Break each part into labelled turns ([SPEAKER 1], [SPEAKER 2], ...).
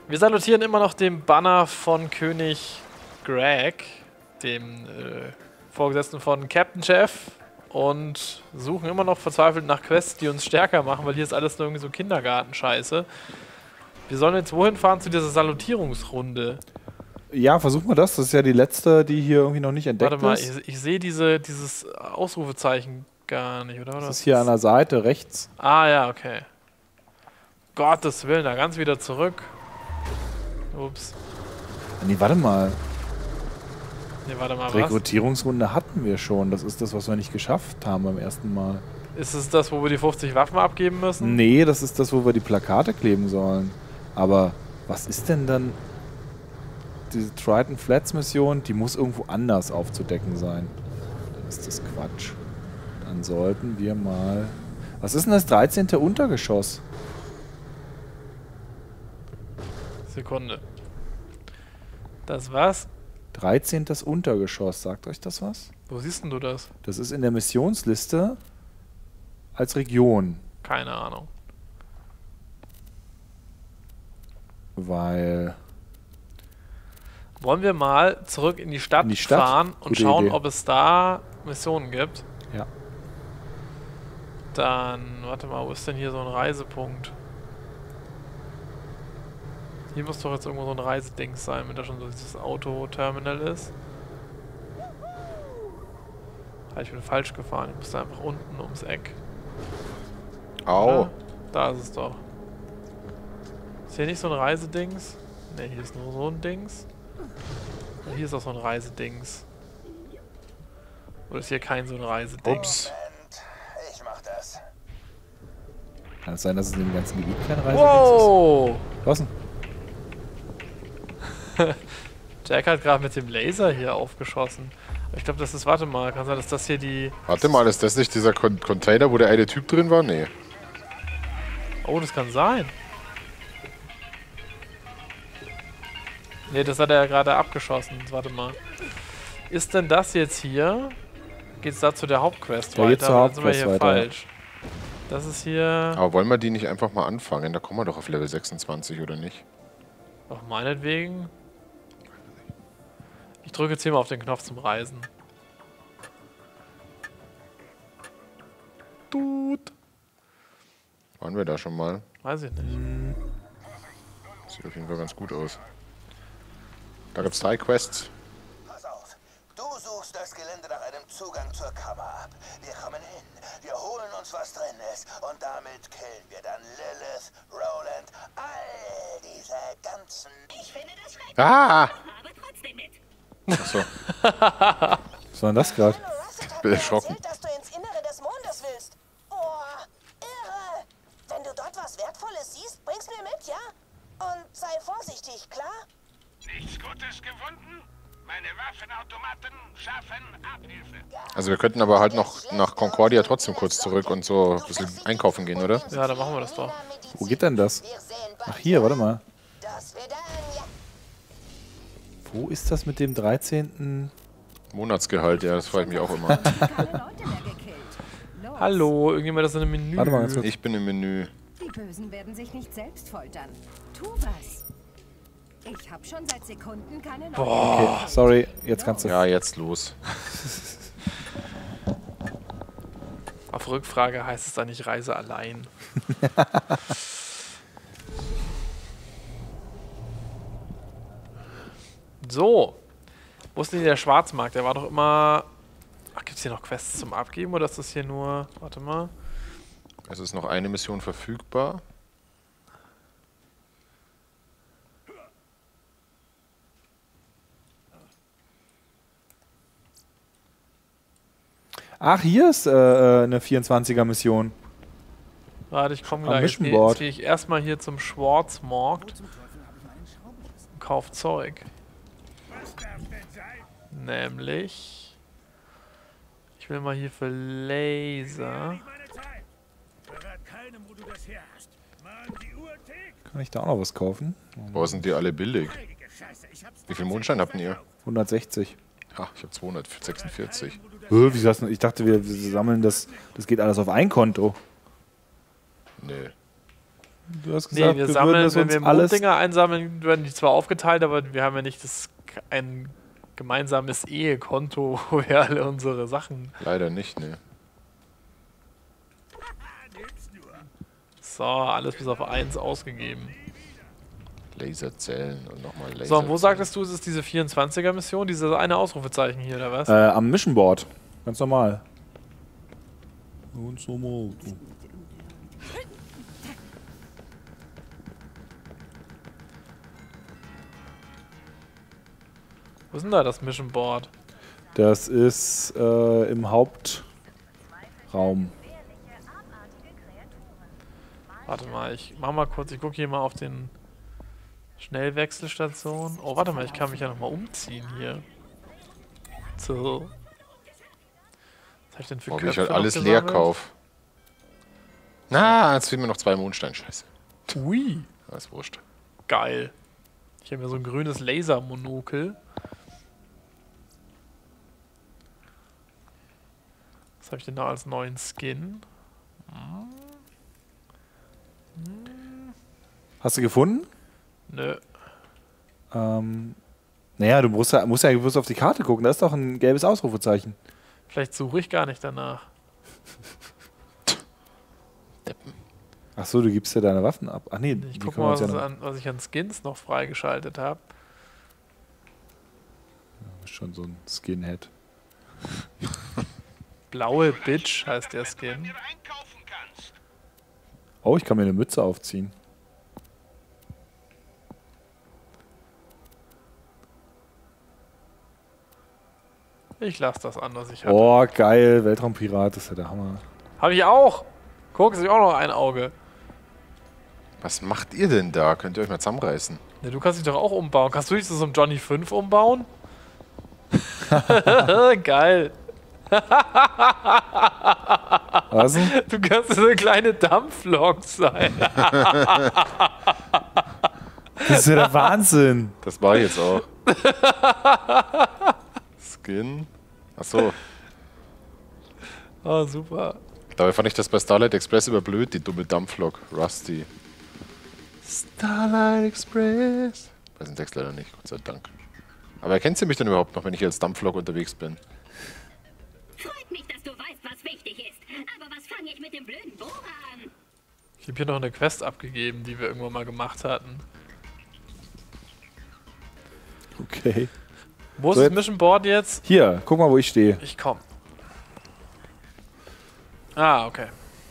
[SPEAKER 1] Wir salutieren immer noch dem Banner von König Greg, dem Vorgesetzten von Captain Jeff, und suchen immer noch verzweifelt nach Quests, die uns stärker machen, weil hier ist alles nur irgendwie so Kindergartenscheiße. Wir sollen jetzt wohin fahren zu dieser Salutierungsrunde?
[SPEAKER 2] Ja, versuchen wir das. Das ist ja die letzte, die hier irgendwie noch nicht entdeckt
[SPEAKER 1] Warte mal,
[SPEAKER 2] ist.
[SPEAKER 1] ich sehe dieses Ausrufezeichen gar nicht, oder?
[SPEAKER 2] Das ist hier an der Seite rechts.
[SPEAKER 1] Ah ja, okay. Gottes Willen, da ganz wieder zurück. Ups.
[SPEAKER 2] Nee, warte mal.
[SPEAKER 1] Nee, warte mal,
[SPEAKER 2] Die
[SPEAKER 1] was?
[SPEAKER 2] Rekrutierungsrunde hatten wir schon. Das ist das, was wir nicht geschafft haben beim ersten Mal.
[SPEAKER 1] Ist es das, wo wir die 50 Waffen abgeben müssen?
[SPEAKER 2] Nee, das ist das, wo wir die Plakate kleben sollen. Aber was ist denn dann diese Triton Flats Mission? Die muss irgendwo anders aufzudecken sein. Dann ist das Quatsch. Dann sollten wir mal... Was ist denn das 13. Untergeschoss?
[SPEAKER 1] Sekunde. Das was?
[SPEAKER 2] 13. Untergeschoss. Sagt euch das was?
[SPEAKER 1] Wo siehst denn du das?
[SPEAKER 2] Das ist in der Missionsliste als Region.
[SPEAKER 1] Keine Ahnung.
[SPEAKER 2] Weil...
[SPEAKER 1] Wollen wir mal zurück in die Stadt,
[SPEAKER 2] In die Stadt?
[SPEAKER 1] fahren und
[SPEAKER 2] Gute
[SPEAKER 1] schauen,
[SPEAKER 2] Idee.
[SPEAKER 1] ob es da Missionen gibt?
[SPEAKER 2] Ja.
[SPEAKER 1] Dann, warte mal, wo ist denn hier so ein Reisepunkt? Hier muss doch jetzt irgendwo so ein Reisedings sein, wenn da schon so dieses Autoterminal ist. Ah, ich bin falsch gefahren, ich musste einfach unten ums Eck.
[SPEAKER 3] Au.
[SPEAKER 1] Oder? Da ist es doch. Ist hier nicht so ein Reisedings? Ne, hier ist nur so ein Dings. Und hier ist auch so ein Reisedings. Oder ist hier kein so ein Reisedings?
[SPEAKER 3] Ups.
[SPEAKER 4] Ich mach das.
[SPEAKER 2] Kann es sein, dass es in dem ganzen Gebiet kein Reise
[SPEAKER 1] Wow!
[SPEAKER 2] ist? Was denn?
[SPEAKER 1] Jack hat gerade mit dem Laser hier aufgeschossen. Aber ich glaube, das ist, warte mal, kann sein, dass das hier die...
[SPEAKER 3] Warte mal, ist das nicht dieser Container, wo der eine Typ drin war? Nee.
[SPEAKER 1] Oh, das kann sein. Ne, das hat er ja gerade abgeschossen. Warte mal. Ist denn das jetzt hier? Geht's da zu der Hauptquest
[SPEAKER 2] Ja,
[SPEAKER 1] weiter?
[SPEAKER 2] geht zur
[SPEAKER 1] Oder sind wir
[SPEAKER 2] Hauptquest
[SPEAKER 1] hier
[SPEAKER 2] weiter, ja.
[SPEAKER 1] falsch? Das ist hier...
[SPEAKER 3] Aber wollen wir die nicht einfach mal anfangen? Da kommen wir doch auf Level 26, oder nicht?
[SPEAKER 1] Ach, meinetwegen. Ich drücke jetzt hier mal auf den Knopf zum Reisen. Tut.
[SPEAKER 3] Waren wir da schon mal?
[SPEAKER 1] Weiß ich nicht.
[SPEAKER 3] Sieht auf jeden Fall ganz gut aus. Da gibt's 3 Quests.
[SPEAKER 4] Pass auf. Du suchst das Gelände nach einem Zugang zur Kammer ab. Wir kommen hin. Wir holen uns, was drin ist. Und damit killen wir dann Lilith, Roland, all diese ganzen...
[SPEAKER 5] Ich finde das schrecklich,
[SPEAKER 3] Ah!
[SPEAKER 5] aber trotzdem mit.
[SPEAKER 3] Achso.
[SPEAKER 2] Was war denn das gerade?
[SPEAKER 4] Ich
[SPEAKER 3] bin erschrocken.
[SPEAKER 4] dass du ins Innere des Mondes willst. Oh, irre. Wenn du dort was Wertvolles siehst, bring's mir mit, ja? Und sei vorsichtig, klar?
[SPEAKER 6] Nichts Gutes gefunden? Meine Waffenautomaten schaffen Abhilfe.
[SPEAKER 3] Also wir könnten aber halt noch nach Concordia trotzdem kurz zurück und so ein bisschen einkaufen gehen, oder?
[SPEAKER 1] Ja, dann machen wir das doch.
[SPEAKER 2] Wo geht denn das? Ach, hier, warte mal.
[SPEAKER 4] Das wird dann, ja.
[SPEAKER 2] Wo ist das mit dem 13.?
[SPEAKER 3] Monatsgehalt, ja, das frage ich mich auch immer.
[SPEAKER 5] Keine Leute mehr gekillt. Los.
[SPEAKER 1] Hallo, irgendjemand ist in einem Menü.
[SPEAKER 2] Warte mal ganz kurz.
[SPEAKER 3] Ich bin im Menü.
[SPEAKER 5] Die Bösen werden sich nicht selbst foltern. Tu was. Ich habe schon seit Sekunden keine Leute.
[SPEAKER 2] Okay, sorry, jetzt kannst du.
[SPEAKER 3] Ja, jetzt los.
[SPEAKER 1] Auf Rückfrage heißt es dann nicht Reise allein. So. Wo ist denn hier der Schwarzmarkt? Der war doch immer... Ach, gibt es hier noch Quests zum Abgeben oder ist das hier nur... Warte mal.
[SPEAKER 3] Es ist noch eine Mission verfügbar.
[SPEAKER 2] Ach, hier ist eine 24er-Mission.
[SPEAKER 1] Warte, ich komme
[SPEAKER 2] Am
[SPEAKER 1] gleich.
[SPEAKER 2] Mission
[SPEAKER 1] Jetzt
[SPEAKER 2] Board.
[SPEAKER 1] gehe ich erstmal hier zum Schwarzmarkt und kauf Zeug.
[SPEAKER 6] Was darf denn sein?
[SPEAKER 1] Nämlich... Ich will mal hier für Laser...
[SPEAKER 6] Nicht meine Zeit. Verrat keinem, wo du das her hast. Mann, die Uhr tickt.
[SPEAKER 2] Kann ich da auch noch was kaufen?
[SPEAKER 3] Boah, sind die alle billig.
[SPEAKER 6] Heilige Scheiße, ich hab's
[SPEAKER 3] Wie viel Mondstein habt ihr?
[SPEAKER 2] 160.
[SPEAKER 3] Ja, ich habe 246.
[SPEAKER 2] Wieso hast du, ich dachte, wir sammeln das. Das geht alles auf ein Konto.
[SPEAKER 3] Nee.
[SPEAKER 2] Du hast
[SPEAKER 1] Nee,
[SPEAKER 2] gesagt,
[SPEAKER 1] wir
[SPEAKER 2] würden
[SPEAKER 1] sammeln,
[SPEAKER 2] das
[SPEAKER 1] wenn
[SPEAKER 2] uns
[SPEAKER 1] wir
[SPEAKER 2] alles...
[SPEAKER 1] Monddinger einsammeln, werden die zwar aufgeteilt, aber wir haben ja nicht ein gemeinsames Ehekonto, wo wir alle unsere Sachen...
[SPEAKER 3] Leider nicht, ne.
[SPEAKER 1] So, alles bis auf 1 ausgegeben.
[SPEAKER 3] Laserzellen und nochmal Laserzellen.
[SPEAKER 1] So, und wo sagtest du, es ist diese 24er-Mission? Dieses eine Ausrufezeichen hier, oder was?
[SPEAKER 2] Am Mission Board. Ganz normal. Und so mal.
[SPEAKER 1] Wo ist denn da das Mission Board?
[SPEAKER 2] Das ist im Hauptraum.
[SPEAKER 1] Warte mal, ich mach mal kurz, ich gucke hier mal auf den Schnellwechselstation. Oh, warte mal, ich kann mich ja nochmal umziehen hier. So. Was hab ich denn für
[SPEAKER 3] Oh, wie
[SPEAKER 1] Köpfe
[SPEAKER 3] ich halt
[SPEAKER 1] noch
[SPEAKER 3] alles leer
[SPEAKER 1] gesammelt?
[SPEAKER 3] kauf. Na, jetzt fehlen mir noch 2 Mondsteine. Scheiße.
[SPEAKER 1] Ui,
[SPEAKER 3] Das ist wurscht.
[SPEAKER 1] geil. Ich habe mir so ein grünes Lasermonokel. Was habe ich denn da als neuen Skin?
[SPEAKER 2] Hast du gefunden?
[SPEAKER 1] Nö.
[SPEAKER 2] Naja, du musst ja bloß auf die Karte gucken. Da ist doch ein gelbes Ausrufezeichen.
[SPEAKER 1] Vielleicht suche ich gar nicht danach.
[SPEAKER 3] Deppen.
[SPEAKER 2] Ach so, du gibst ja deine Waffen ab. Ach nee,
[SPEAKER 1] Ich
[SPEAKER 2] die
[SPEAKER 1] gucke
[SPEAKER 2] können wir
[SPEAKER 1] mal,
[SPEAKER 2] uns ja noch...
[SPEAKER 1] was ich an Skins noch freigeschaltet habe.
[SPEAKER 2] Schon so ein Skinhead.
[SPEAKER 1] Blaue Bitch heißt der Skin.
[SPEAKER 2] Oh, ich kann mir eine Mütze aufziehen.
[SPEAKER 1] Ich lasse das an, was ich hatte.
[SPEAKER 2] Oh, geil. Weltraumpirat, das ist ja der Hammer.
[SPEAKER 1] Habe ich auch. Guck, ich auch noch ein Auge.
[SPEAKER 3] Was macht ihr denn da? Könnt ihr euch mal zusammenreißen?
[SPEAKER 1] Ne, du kannst dich doch auch umbauen. Kannst du dich so zum Johnny 5 umbauen? Geil.
[SPEAKER 2] Was denn?
[SPEAKER 1] Du kannst so eine kleine Dampflok sein.
[SPEAKER 2] Das ist ja der Wahnsinn.
[SPEAKER 3] Das war ich jetzt auch. Skin. Achso.
[SPEAKER 1] Oh, super.
[SPEAKER 3] Dabei fand ich das bei Starlight Express immer blöd, die dumme Dampflok. Rusty. Starlight Express. Weiß den Text leider nicht, Gott sei Dank. Aber erkennt sie mich denn überhaupt noch, wenn ich als Dampflok unterwegs bin?
[SPEAKER 7] Freut mich, dass du weißt, was wichtig ist. Aber was fange ich mit dem blöden Bohrer an?
[SPEAKER 1] Ich habe hier noch eine Quest abgegeben, die wir irgendwann mal gemacht hatten.
[SPEAKER 2] Okay.
[SPEAKER 1] Wo ist
[SPEAKER 2] So,
[SPEAKER 1] das
[SPEAKER 2] jetzt-
[SPEAKER 1] Mission Board jetzt?
[SPEAKER 2] Hier, guck mal, wo ich stehe.
[SPEAKER 1] Ich komm. Ah, okay.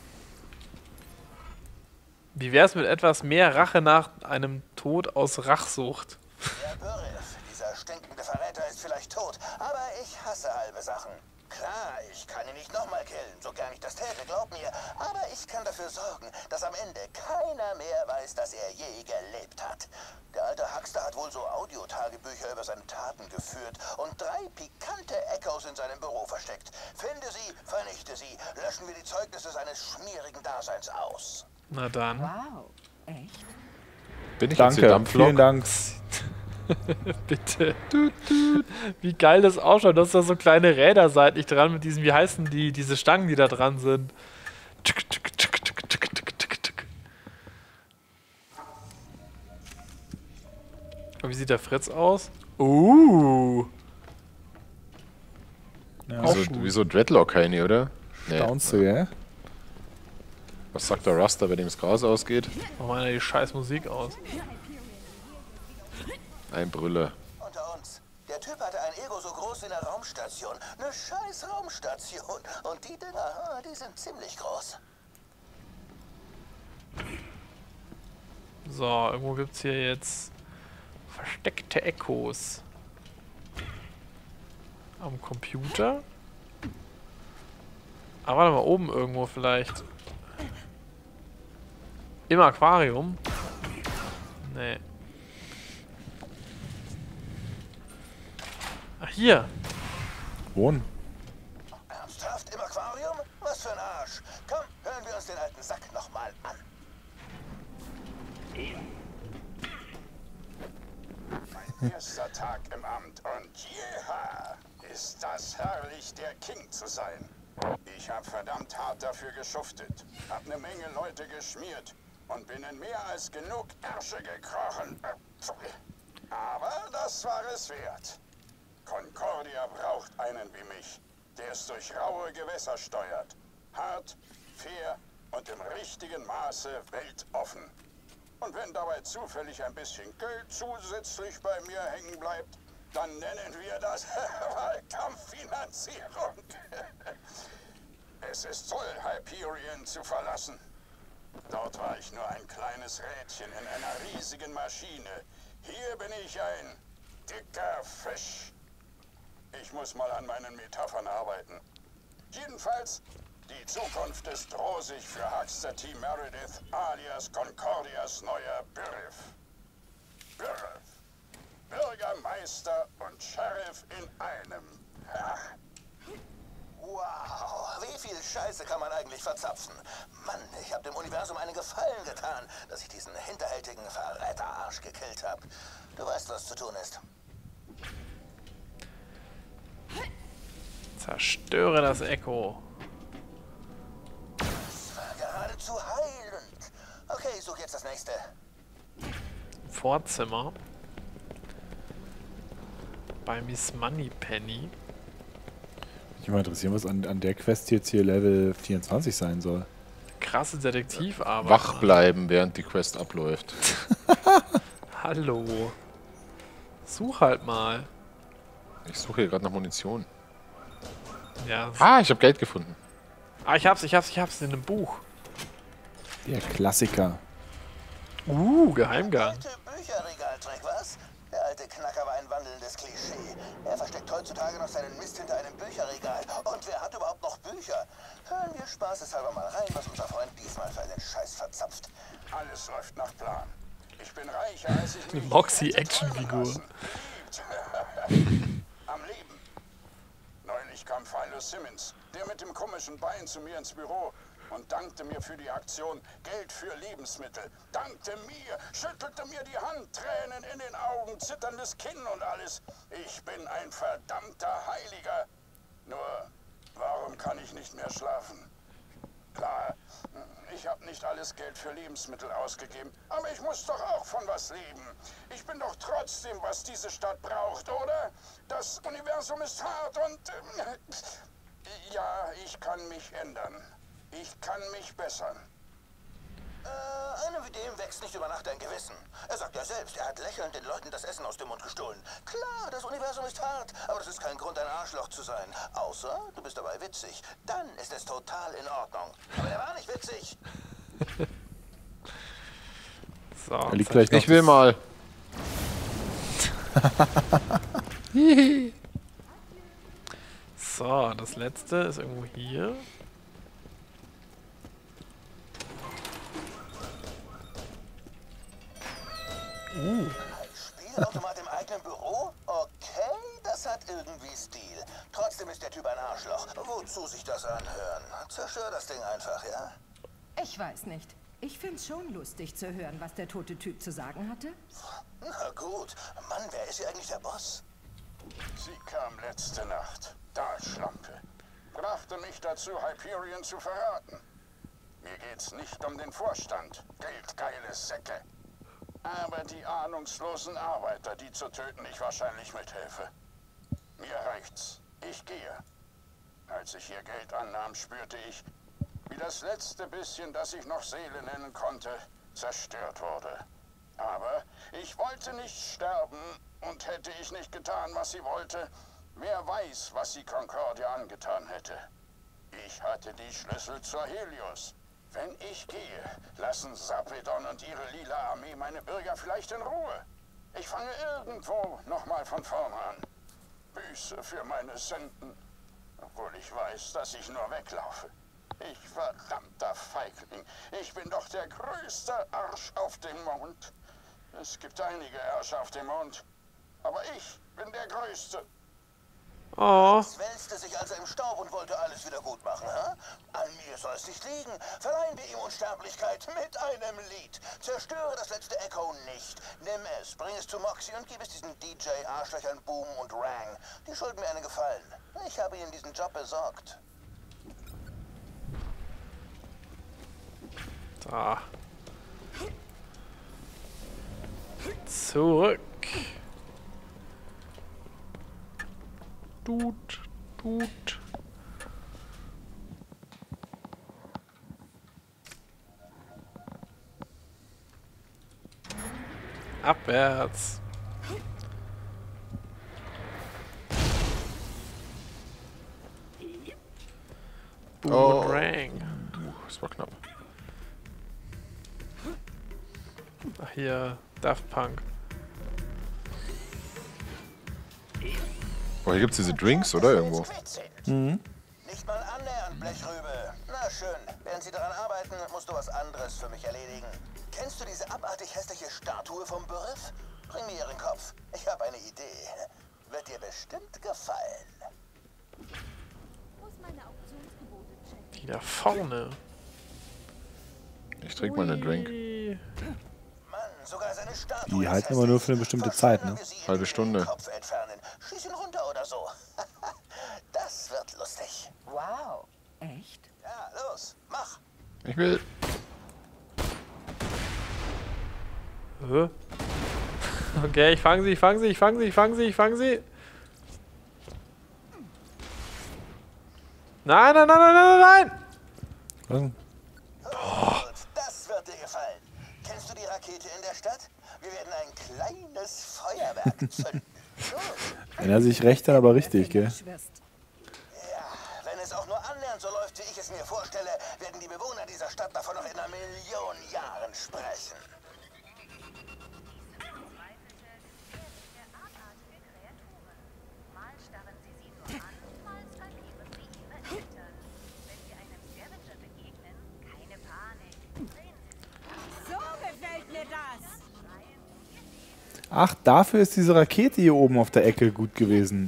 [SPEAKER 1] Wie wär's mit etwas mehr Rache nach einem Tod aus Rachsucht?
[SPEAKER 4] Der Börif, dieser stinkende Verräter, ist vielleicht tot, aber ich hasse halbe Sachen. Klar, ich kann ihn nicht nochmal killen, so gern ich das täte, glaub mir. Aber ich kann dafür sorgen, dass am Ende keiner mehr weiß, dass er je gelebt hat. Der alte Huckster hat wohl so Audiotagebücher über seine Taten geführt und 3 pikante Echos in seinem Büro versteckt. Finde sie, vernichte sie, löschen wir die Zeugnisse seines schmierigen Daseins aus.
[SPEAKER 1] Na dann.
[SPEAKER 5] Wow. Echt?
[SPEAKER 3] Bin ich jetzt die
[SPEAKER 2] Danke,
[SPEAKER 3] Dampflok?
[SPEAKER 2] vielen Dank.
[SPEAKER 1] Bitte. Wie geil das ausschaut. Du hast da so kleine Räder seitlich dran mit diesen, wie heißen die, diese Stangen, die da dran sind. Und wie sieht der Fritz aus?
[SPEAKER 2] Ja,
[SPEAKER 3] Wieso Dreadlock, Heini, oder? Nee.
[SPEAKER 2] staunst du, ja?
[SPEAKER 3] Was sagt der Ruster, bei dem das Gras ausgeht?
[SPEAKER 1] Mach mal die scheiß Musik aus.
[SPEAKER 3] Ein Brüller.
[SPEAKER 4] Unter uns. Der Typ hatte ein Ego so groß wie eine Raumstation. Eine scheiß Raumstation. Und die Dinger, die sind ziemlich groß.
[SPEAKER 1] So, irgendwo gibt's hier jetzt versteckte Echos. Am Computer. Ah, warte mal, oben irgendwo vielleicht. Im Aquarium? Nee. Ach, hier.
[SPEAKER 2] Wohnen.
[SPEAKER 4] Ernsthaft? Im Aquarium? Was für ein Arsch. Komm, hören wir uns den alten Sack nochmal an.
[SPEAKER 8] Mein erster Tag im Amt und jeha, ist das herrlich, der King zu sein. Ich habe verdammt hart dafür geschuftet, hab eine Menge Leute geschmiert und bin in mehr als genug Ärsche gekrochen. Aber das war es wert. Concordia braucht einen wie mich, der es durch raue Gewässer steuert. Hart, fair und im richtigen Maße weltoffen. Und wenn dabei zufällig ein bisschen Geld zusätzlich bei mir hängen bleibt, dann nennen wir das Wahlkampffinanzierung. Es ist toll, Hyperion zu verlassen. Dort war ich nur ein kleines Rädchen in einer riesigen Maschine. Hier bin ich ein dicker Fisch. Ich muss mal an meinen Metaphern arbeiten. Jedenfalls, die Zukunft ist rosig für Huckster T. Meredith alias Concordias neuer Bürif. Bürif. Bürgermeister und Sheriff in einem. Ha.
[SPEAKER 4] Wow, wie viel Scheiße kann man eigentlich verzapfen? Mann, ich habe dem Universum einen Gefallen getan, dass ich diesen hinterhältigen Verräterarsch gekillt habe. Du weißt, was zu tun ist.
[SPEAKER 1] Zerstöre das Echo.
[SPEAKER 4] Das war geradezu heilend. Okay, ich suche jetzt das nächste.
[SPEAKER 1] Vorzimmer. Bei Miss Moneypenny.
[SPEAKER 2] Mich mal interessieren, was an der Quest jetzt hier Level 24 sein soll.
[SPEAKER 1] Krasse Detektivarbeit.
[SPEAKER 3] Wach bleiben, während die Quest abläuft.
[SPEAKER 1] Hallo. Such halt mal.
[SPEAKER 3] Ich suche hier gerade nach Munition.
[SPEAKER 1] Ja.
[SPEAKER 3] Ah, ich habe Geld gefunden.
[SPEAKER 1] Ah, ich hab's in einem Buch.
[SPEAKER 2] Der Klassiker.
[SPEAKER 1] Geheimgang.
[SPEAKER 4] Alte Bücherregaltrick, was? Der alte Knacker war ein wandelndes Klischee. Er versteckt heutzutage noch seinen Mist hinter einem Bücherregal. Und wer hat überhaupt noch Bücher? Hören wir spaßeshalber mal rein, was unser Freund diesmal für einen Scheiß verzapft.
[SPEAKER 8] Alles läuft nach Plan. Ich bin reicher, als ich mich
[SPEAKER 1] Moxie-Actionfigur.
[SPEAKER 8] Am Leben. Neulich kam Philo Simmons, der mit dem komischen Bein, zu mir ins Büro und dankte mir für die Aktion Geld für Lebensmittel. Dankte mir, schüttelte mir die Hand, Tränen in den Augen, zitterndes Kinn und alles. Ich bin ein verdammter Heiliger. Nur, warum kann ich nicht mehr schlafen? Klar, ich habe nicht alles Geld für Lebensmittel ausgegeben, aber ich muss doch auch von was leben. Ich bin doch trotzdem, was diese Stadt braucht, oder? Das Universum ist hart und... ja, ich kann mich ändern. Ich kann mich bessern.
[SPEAKER 4] Einem wie dem wächst nicht über Nacht ein Gewissen. Er sagt ja selbst, er hat lächelnd den Leuten das Essen aus dem Mund gestohlen. Klar, das Universum ist hart, aber das ist kein Grund, ein Arschloch zu sein. Außer, du bist dabei witzig. Dann ist es total in Ordnung. Aber der war nicht witzig.
[SPEAKER 1] So,
[SPEAKER 2] Er liegt gleich noch
[SPEAKER 3] Ich will mal.
[SPEAKER 1] so, das letzte ist irgendwo hier.
[SPEAKER 4] Ein Spielautomat im eigenen Büro? Okay, das hat irgendwie Stil. Trotzdem ist der Typ ein Arschloch. Wozu sich das anhören? Zerstör das Ding einfach, ja?
[SPEAKER 5] Ich weiß nicht. Ich find's schon lustig zu hören, was der tote Typ zu sagen hatte.
[SPEAKER 4] Na gut. Mann, wer ist hier eigentlich der Boss?
[SPEAKER 8] Sie kam letzte Nacht. Da, Schlampe. Brachte mich dazu, Hyperion zu verraten. Mir geht's nicht um den Vorstand. Geldgeile Säcke. Aber die ahnungslosen Arbeiter, die zu töten ich wahrscheinlich mithelfe. Mir reicht's. Ich gehe. Als ich ihr Geld annahm, spürte ich, wie das letzte bisschen, das ich noch Seele nennen konnte, zerstört wurde. Aber ich wollte nicht sterben, und hätte ich nicht getan, was sie wollte, wer weiß, was sie Concordia angetan hätte. Ich hatte die Schlüssel zur Helios. Wenn ich gehe, lassen Sapedon und ihre lila Armee meine Bürger vielleicht in Ruhe. Ich fange irgendwo nochmal von vorne an. Büße für meine Sünden, obwohl ich weiß, dass ich nur weglaufe. Ich verdammter Feigling. Ich bin doch der größte Arsch auf dem Mond. Es gibt einige Ärsche auf dem Mond, aber ich bin der Größte.
[SPEAKER 1] Oh.
[SPEAKER 4] Es wälzte sich also im Staub und wollte alles wieder gut machen, hä? An mir soll es nicht liegen. Verleihen wir ihm Unsterblichkeit mit einem Lied. Zerstöre das letzte Echo nicht. Nimm es, bring es zu Moxie und gib es diesen DJ-Arschlöchern Boom und Rang. Die schulden mir einen Gefallen. Ich habe ihnen diesen Job besorgt.
[SPEAKER 1] Da. Zurück. Tut. Abwärts. Boomerang.
[SPEAKER 3] Das war knapp.
[SPEAKER 1] Ach hier, Daft Punk.
[SPEAKER 3] Boah, hier gibt's diese Drinks, oder? Irgendwo.
[SPEAKER 4] Nicht mal annähernd, Blechrübe. Na schön, während Sie daran arbeiten, musst du was anderes für mich erledigen. Kennst du diese abartig hässliche Statue vom Beriff? Bring mir ihren Kopf. Ich habe eine Idee. Wird dir bestimmt gefallen.
[SPEAKER 1] Die da vorne.
[SPEAKER 3] Ich trinke mal einen Drink.
[SPEAKER 4] Mann, sogar seine Statue
[SPEAKER 2] Die
[SPEAKER 4] ist
[SPEAKER 2] halten aber nur für eine
[SPEAKER 4] hässlich.
[SPEAKER 2] bestimmte Zeit, ne?
[SPEAKER 4] Verschönern wir sie,
[SPEAKER 3] Halbe
[SPEAKER 4] indem wir
[SPEAKER 3] Stunde.
[SPEAKER 4] den Kopf entfernen. Schieß ihn runter oder so. Das wird lustig.
[SPEAKER 5] Wow. Echt?
[SPEAKER 4] Ja, los, mach.
[SPEAKER 3] Ich will.
[SPEAKER 1] Hä? Okay, ich fange sie. Nein!
[SPEAKER 4] Gut, das wird dir gefallen. Kennst du die Rakete in der Stadt? Wir werden ein kleines Feuerwerk zünden.
[SPEAKER 2] Wenn er sich recht hat, aber richtig, gell?
[SPEAKER 4] Ja, wenn es auch nur annähernd so läuft, wie ich es mir vorstelle, werden die Bewohner dieser Stadt davon noch in einer Million Jahren sprechen.
[SPEAKER 5] So gefällt mir das.
[SPEAKER 2] Ach, dafür ist diese Rakete hier oben auf der Ecke gut gewesen.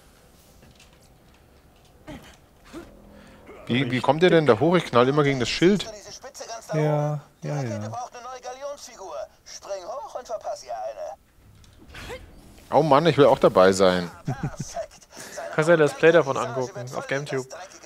[SPEAKER 3] Wie kommt ihr denn da hoch? Ich knall immer gegen das Schild.
[SPEAKER 4] So diese Spitze ganz da
[SPEAKER 2] Ja,
[SPEAKER 4] oben. Die Rakete
[SPEAKER 2] ja.
[SPEAKER 4] braucht eine neue Galionsfigur. Spring hoch und verpass ihr eine.
[SPEAKER 3] Oh Mann, ich will auch dabei sein.
[SPEAKER 4] Perfekt.
[SPEAKER 1] Kannst ja das Play davon angucken, auf GameTube.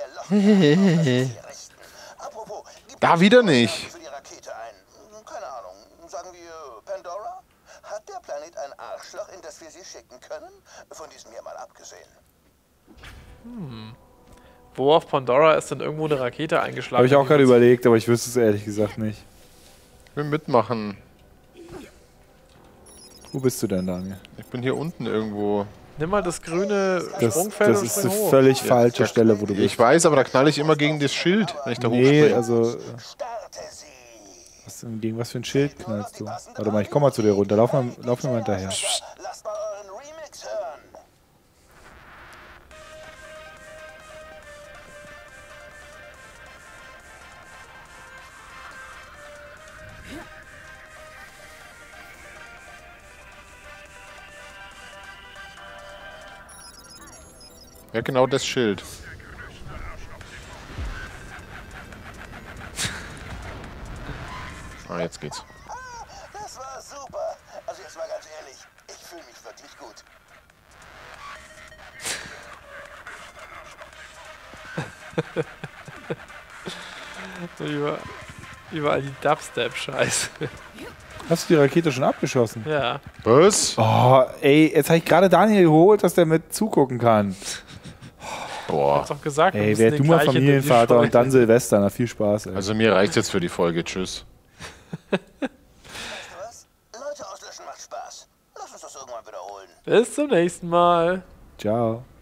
[SPEAKER 4] Apropos, gib
[SPEAKER 3] Da
[SPEAKER 4] uns
[SPEAKER 3] wieder
[SPEAKER 4] Koordinaten
[SPEAKER 3] nicht.
[SPEAKER 4] für die Rakete ein. Keine Ahnung, sagen wir Pandora? Hat der Planet ein Arschloch, in das wir sie schicken können? Von diesem hier mal abgesehen.
[SPEAKER 1] Wo auf Pandora ist denn irgendwo eine Rakete eingeschlagen?
[SPEAKER 2] Habe ich auch gerade überlegt, aber ich wüsste es ehrlich gesagt nicht.
[SPEAKER 3] Ich will mitmachen.
[SPEAKER 2] Wo bist du denn, Daniel?
[SPEAKER 3] Ich bin hier unten irgendwo.
[SPEAKER 1] Nimm mal das grüne
[SPEAKER 2] Das
[SPEAKER 1] Sprungfeld und
[SPEAKER 2] ist
[SPEAKER 1] spring
[SPEAKER 2] die
[SPEAKER 1] hoch.
[SPEAKER 2] völlig falsche Stelle, wo du bist.
[SPEAKER 3] Ich weiß, aber da knall ich immer gegen das Schild, wenn ich da
[SPEAKER 2] Nee,
[SPEAKER 3] hochspringe.
[SPEAKER 2] also,
[SPEAKER 4] Starte sie.
[SPEAKER 2] gegen was für ein Schild knallst du? Warte mal, ich komm mal zu dir runter. Lauf mir mal hinterher.
[SPEAKER 4] Lasst mal euren Remix hören.
[SPEAKER 3] Ja, genau das Schild. Ah, jetzt geht's.
[SPEAKER 4] Das war super. Also jetzt mal ganz ehrlich, ich fühle mich wirklich gut.
[SPEAKER 1] Überall die Dubstep-Scheiße.
[SPEAKER 2] Hast du die Rakete schon abgeschossen?
[SPEAKER 1] Ja.
[SPEAKER 3] Was?
[SPEAKER 2] Oh, ey, jetzt habe ich gerade Daniel geholt, dass der mit zugucken kann.
[SPEAKER 3] Boah.
[SPEAKER 1] Hab's doch gesagt. wir
[SPEAKER 2] Ey,
[SPEAKER 1] müssen
[SPEAKER 2] wär
[SPEAKER 1] den
[SPEAKER 2] du mal
[SPEAKER 1] gleich hinter die
[SPEAKER 2] Familienvater und
[SPEAKER 1] Scheune.
[SPEAKER 2] dann Silvester. Na, viel Spaß, ey.
[SPEAKER 3] Also mir reicht jetzt für die Folge. Tschüss.
[SPEAKER 4] Weißt du was? Leute auslöschen macht Spaß. Lass uns das irgendwann wiederholen.
[SPEAKER 1] Bis zum nächsten Mal.
[SPEAKER 2] Ciao.